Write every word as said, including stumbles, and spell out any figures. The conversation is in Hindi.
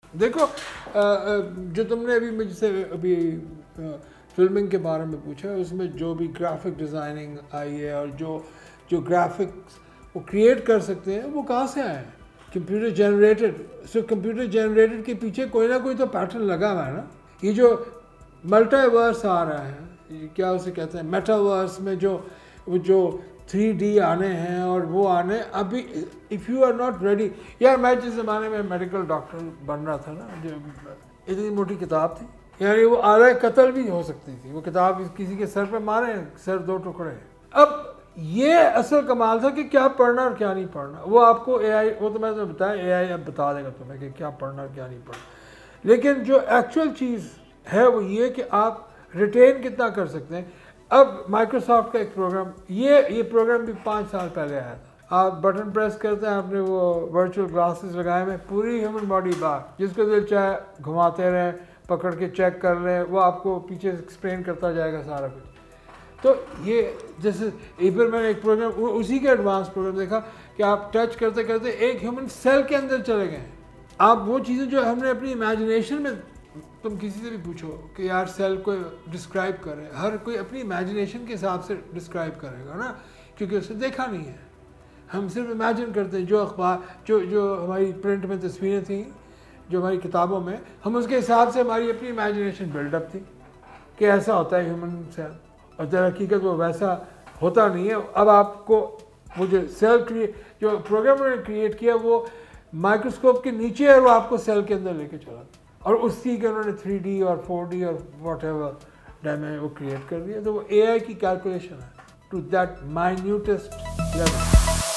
देखो जो तुमने अभी मुझसे अभी फिल्मिंग के बारे में पूछा, उसमें जो भी ग्राफिक डिज़ाइनिंग आई है और जो जो ग्राफिक्स वो क्रिएट कर सकते हैं वो कहाँ से आए हैं? Computer generated. So computer generated के पीछे कोई ना कोई तो पैटर्न लगा हुआ है ना। ये जो मल्टीवर्स आ रहा है, क्या उसे कहते हैं, मेटावर्स में जो जो थ्री डी आने हैं और वो आने, अभी if you are not ready. यार मैं जिस ज़माने में मेडिकल डॉक्टर बन रहा था ना, जो इतनी मोटी किताब थी, यानी वो आधा कत्ल भी हो सकती थी वो किताब, किसी के सर पे मारे, सर दो टुकड़े। अब ये असल कमाल था कि क्या पढ़ना और क्या नहीं पढ़ना। वो आपको एआई, वो तो मैंने बताया, एआई अब बता देगा तुम्हें कि क्या पढ़ना और क्या नहीं पढ़ना। लेकिन जो एक्चुअल चीज़ है वो ये कि आप रिटेन कितना कर सकते हैं। अब माइक्रोसॉफ्ट का एक प्रोग्राम, ये ये प्रोग्राम भी पाँच साल पहले आया था। आप बटन प्रेस करते हैं, आपने वो वर्चुअल ग्लासेस लगाए हुए, पूरी ह्यूमन बॉडी बाहर, जिसको दिल चाहे घुमाते रहें, पकड़ के चेक कर रहे हैं, वो आपको पीछे एक्सप्लेन करता जाएगा सारा कुछ। तो ये जैसे एक बार मैंने एक प्रोग्राम, उसी के एडवांस प्रोग्राम देखा कि आप टच करते करते एक ह्यूमन सेल के अंदर चले गए। आप वो चीज़ें जो हमने अपनी इमेजिनेशन में, तुम किसी से भी पूछो कि यार सेल को डिस्क्राइब करें, हर कोई अपनी इमेजिनेशन के हिसाब से डिस्क्राइब करेगा ना, क्योंकि उसे देखा नहीं है। हम सिर्फ इमेजिन करते हैं। जो अखबार, जो जो हमारी प्रिंट में तस्वीरें थी, जो हमारी किताबों में, हम उसके हिसाब से हमारी अपनी इमेजिनेशन बिल्डअप थी कि ऐसा होता है ह्यूमन सेल, और दर हकीकत वो वैसा होता नहीं है। अब आपको वो जो सेल क्रिएट, जो प्रोग्राम ने क्रिएट किया, वो माइक्रोस्कोप के नीचे है, वो आपको सेल के अंदर लेके चला, और उसी के उन्होंने थ्री डी और फोर डी और वॉट एवर डायमेंशन वो क्रिएट कर दिया। तो वो ए आई की कैलकुलेशन है टू दैट माइन्यूटेस्ट लेवल।